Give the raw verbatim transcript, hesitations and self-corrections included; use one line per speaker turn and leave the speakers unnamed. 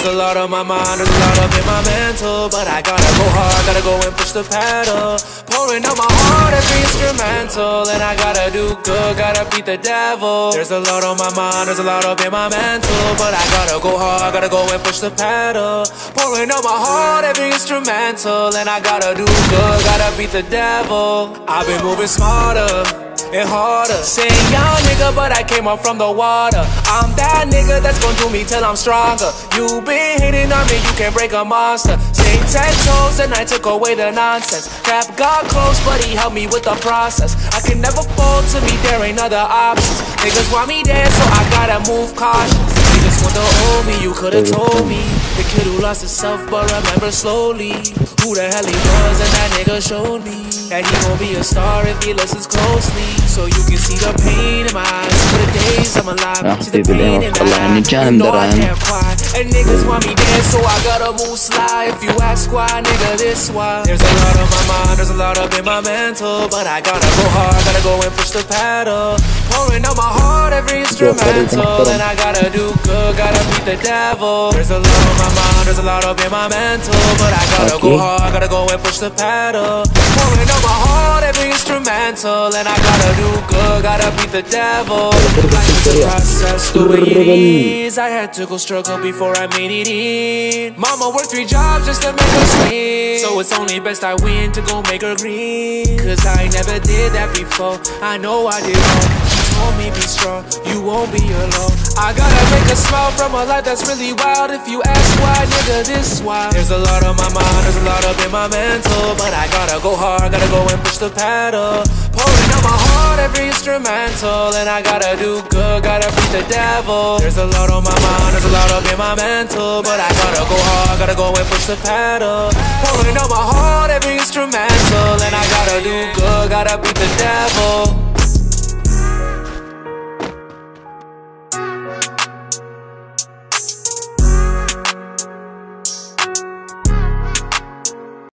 There's a lot on my mind, there's a lot up in my mental, but I gotta go hard, gotta go and push the pedal. Pouring out my heart, every instrumental, and I gotta do good, gotta beat the devil. There's a lot on my mind, there's a lot up in my mental, but I gotta go hard, gotta go and push the pedal. Pouring out my heart, every instrumental, and I gotta do good, gotta beat the devil. I've been moving smarter and harder, saying young nigga, but I came up from the water. I'm that nigga that's gon' do me till I'm stronger. You been hating on me, you can break a monster. Stay ten toes and I took away the nonsense. Cap got close, but he helped me with the process. I can never fold to me, there ain't other options. Niggas want me dead, so I gotta move cautious. Niggas want to owe me, you could've told me. The kid who lost himself but remember slowly who the hell he was, and that nigga showed me that he gon' be a star if he listens closely. So you can see the pain in my eyes for the days I'm alive. See the pain in my eyes, you know I can't cry. And niggas want me dead, so I gotta move sly. If you ask why, nigga, this why. There's a lot on my mind, there's a lot up in my mental, but I gotta go hard, gotta go and push the pedal. Pouring out my heart, every instrumental, and I gotta do good, gotta beat the devil. There's a lot on my mind, there's a lot up in my mental, but I gotta go hard, gotta go and push the pedal. Pouring out my heart, every instrumental, and I gotta do good, gotta beat the devil. Life is a process, the way it is. I had to go struggle before I made it in. Mama worked three jobs just to make her scream, so it's only best I win to go make her green. Cause I never did that before, I know I did wrong. Told me be strong, you won't be alone. I gotta make a smile from a life that's really wild. If you ask why, nigga, this why. There's a lot on my mind, there's a lot up in my mental, but I gotta go hard, gotta go and push the pedal. Pouring out my heart, every instrumental, and I gotta do good, gotta beat the devil. There's a lot on my mind, there's a lot up in my mental, but I gotta go hard, gotta go and push the pedal. Pouring out my heart, every instrumental, and I gotta do good, gotta beat the devil.